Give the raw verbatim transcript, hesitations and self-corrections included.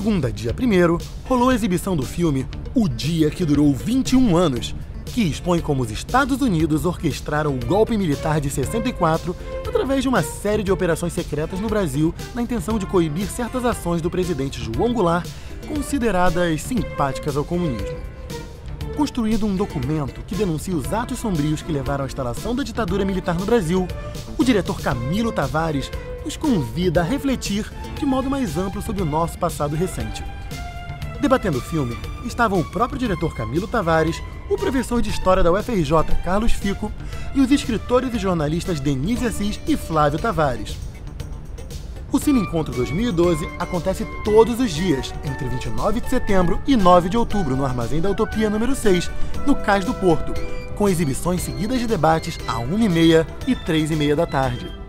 segunda, dia primeiro, rolou a exibição do filme O Dia que Durou vinte e um anos, que expõe como os Estados Unidos orquestraram o golpe militar de sessenta e quatro através de uma série de operações secretas no Brasil na intenção de coibir certas ações do presidente João Goulart, consideradas simpáticas ao comunismo. Construído um documento que denuncia os atos sombrios que levaram à instalação da ditadura militar no Brasil, o diretor Camilo Tavares nos convida a refletir de modo mais amplo sobre o nosso passado recente. Debatendo o filme estavam o próprio diretor Camilo Tavares, o professor de História da U F R J Carlos Fico e os escritores e jornalistas Denise Assis e Flávio Tavares. O Cine Encontro dois mil e doze acontece todos os dias, entre vinte e nove de setembro e nove de outubro, no Armazém da Utopia número seis, no Cais do Porto, com exibições seguidas de debates a uma e meia e três e meia da tarde.